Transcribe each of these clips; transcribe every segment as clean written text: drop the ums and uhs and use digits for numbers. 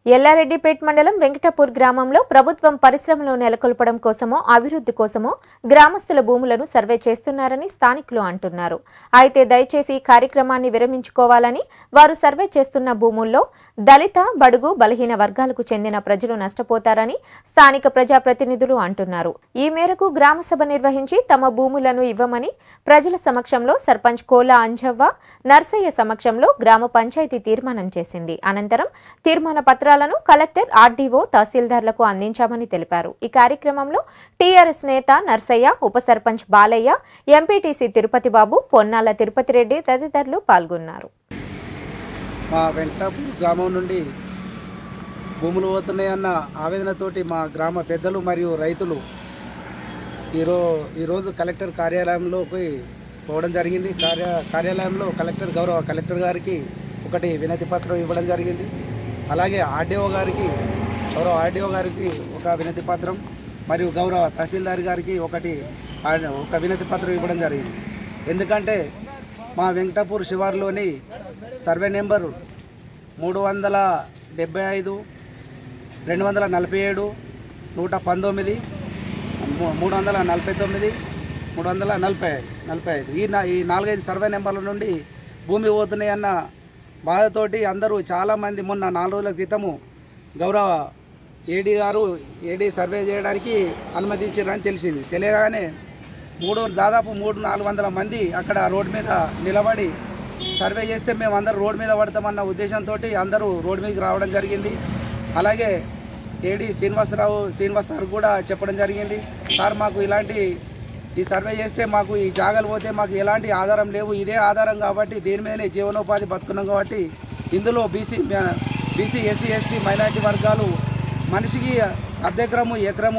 ఎల్లారెడ్డిపేట్ మండలం వెంకటాపూర్ గ్రామంలో ప్రభుత్వం పరిశ్రమలు నెలకొల్పడం కోసమో అభివృద్ధి కోసమో గ్రామస్తుల భూములను సర్వే చేస్తున్నారని స్థానికులు అంటున్నారు. అయితే దయచేసి కార్యక్రమాన్ని విరమించుకోవాలని, వారు సర్వే చేస్తున్న భూముల్లో దళిత, బడుగు, బలహీన వర్గాలకు చెందిన ప్రజలు నష్టపోతారని స్థానిక ప్రజాప్రతినిధులు అంటున్నారు. ఈ మేరకు గ్రామసభ నిర్వహించి తమ భూములను ఇవ్వమని ప్రజల సమక్షంలో సర్పంచ్ కోలా అంజవ్వ, నర్సయ్య సమక్షంలో గ్రామ పంచాయతీ తీర్మానం చేసింది. అనంతరం తీర్మాన పత్రాలను కలెక్టర్, ఆర్డీఓ, తహసీల్దార్లకు అందించామని తెలిపారు. ఈ కార్యక్రమంలో టీఆర్ఎస్ నేత నర్సయ్య, ఉప సర్పంచ్ బాలయ్య, ఎంపీటీసీ తిరుపతి బాబు, పొన్నాల తిరుపతి రెడ్డి తదితరులు పాల్గొన్నారు. మా వెంకటాపూర్ గ్రామం నుండి భూములు పోతున్నాయన్న ఆవేదనతోటి మా గ్రామ పెద్దలు మరియు రైతులు ఈరోజు కలెక్టర్ కార్యాలయంలోకి పోవడం జరిగింది. కార్యాలయంలో గౌరవ కలెక్టర్ గారికి ఒకటి వినతి పత్రం ఇవ్వడం జరిగింది. అలాగే గౌరవ ఆర్డీఓ గారికి ఒక వినతి పత్రం మరియు గౌరవ తహసీల్దార్ గారికి ఒక వినతి పత్రం ఇవ్వడం జరిగింది. ఎందుకంటే మా వెంకటాపూర్ శివారులోని సర్వే నెంబరు 375, 247, 119, 349, 345 ఈ 4-5 సర్వే నెంబర్ల నుండి భూమి పోతున్నాయన్న బాధతోటి అందరూ చాలామంది మొన్న 4 రోజుల క్రితము గౌరవ ఏడీ సర్వే చేయడానికి అనుమతించారని తెలిసింది. తెలియగానే దాదాపు 300-400 మంది అక్కడ రోడ్డు మీద నిలబడి సర్వే చేస్తే మేము అందరూ రోడ్డు మీద పడతామన్న ఉద్దేశంతో అందరూ రోడ్డు మీదకి రావడం జరిగింది. అలాగే ఏడీ శ్రీనివాస్ సార్ కూడా చెప్పడం జరిగింది, సార్ మాకు ఈ సర్వే చేస్తే మాకు ఈ జాగాలు పోతే మాకు ఎలాంటి ఆధారం లేవు, ఇదే ఆధారం కాబట్టి దీని మీదనే జీవనోపాధి బతుకున్నాం కాబట్టి ఇందులో బీసీ, ఎస్సీ, ఎస్టీ, మైనారిటీ వర్గాలు మనిషికి ఎకరము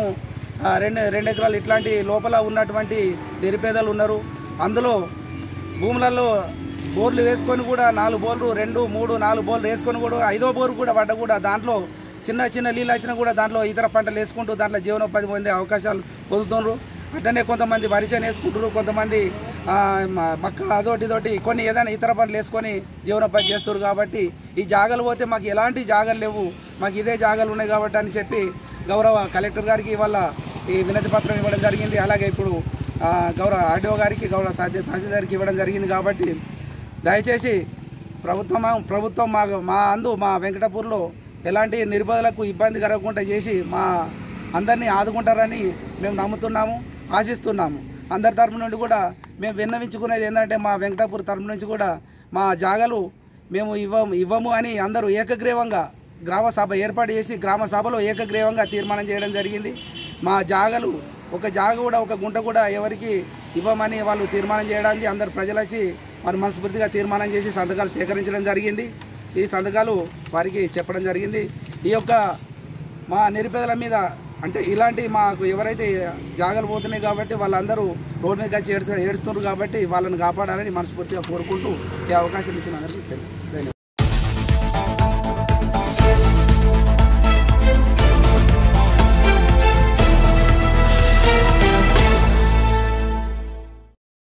2 ఎకరాలు ఇట్లాంటి లోపల ఉన్నటువంటి నిరుపేదలు ఉన్నారు. అందులో భూములలో బోర్లు వేసుకొని కూడా 4 బోర్లు 2, 3, 4 బోర్లు వేసుకొని కూడా 5వ బోరు కూడా పడ్డ కూడా దాంట్లో చిన్న నీళ్ళు వచ్చినా కూడా దాంట్లో ఇతర పంటలు వేసుకుంటూ దాంట్లో జీవనోపాధి పొందే అవకాశాలు పొందుతున్నారు. అట్లనే కొంతమంది వరిచేను వేసుకుంటారు, కొంతమంది మక్క ఇదోటి కొన్ని ఏదైనా ఇతర పంటలు వేసుకొని జీవనోపాధి చేస్తారు. కాబట్టి ఈ జాగాలు పోతే మాకు ఎలాంటి జాగాలు లేవు, మాకు ఇదే జాగాలు ఉన్నాయి కాబట్టి అని చెప్పి గౌరవ కలెక్టర్ గారికి ఇవాళ ఈ వినతి పత్రం ఇవ్వడం జరిగింది. అలాగే ఇప్పుడు గౌరవ ఆర్డీఓ గారికి, గౌరవ తహసీల్దార్కి ఇవ్వడం జరిగింది. కాబట్టి దయచేసి ప్రభుత్వం మా వెంకటాపూర్లో ఎలాంటి నిరుపేదలకు ఇబ్బంది కలగకుండా చేసి మా అందరినీ ఆదుకుంటారని మేము నమ్ముతున్నాము, ఆశిస్తున్నాము. అందరి తరపు నుండి కూడా మేము విన్నవించుకునేది ఏంటంటే మా వెంకటాపూర్ తరపు నుంచి కూడా మా జాగాలు మేము ఇవ్వము అని అందరూ ఏకగ్రీవంగా గ్రామ సభ ఏర్పాటు చేసి గ్రామ సభలో ఏకగ్రీవంగా తీర్మానం చేయడం జరిగింది. మా జాగాలు ఒక గుంట కూడా ఎవరికి ఇవ్వమని వాళ్ళు తీర్మానం చేయడానికి అందరు ప్రజలు వచ్చి వారు మనస్ఫూర్తిగా తీర్మానం చేసి సంతకాలు సేకరించడం జరిగింది. ఈ సంతకాలు వారికి చెప్పడం జరిగింది. ఈ యొక్క మా నిరుపేదల మీద అంటే ఇలాంటి మాకు ఎవరైతే జాగాలు పోతున్నాయి కాబట్టి వాళ్ళందరూ రోడ్డు మీద వచ్చి ఏడుస్తున్నారు కాబట్టి వాళ్ళని కాపాడాలని మనస్ఫూర్తిగా కోరుకుంటూ ఈ అవకాశం ఇచ్చిన అందరికీ తెలియదు.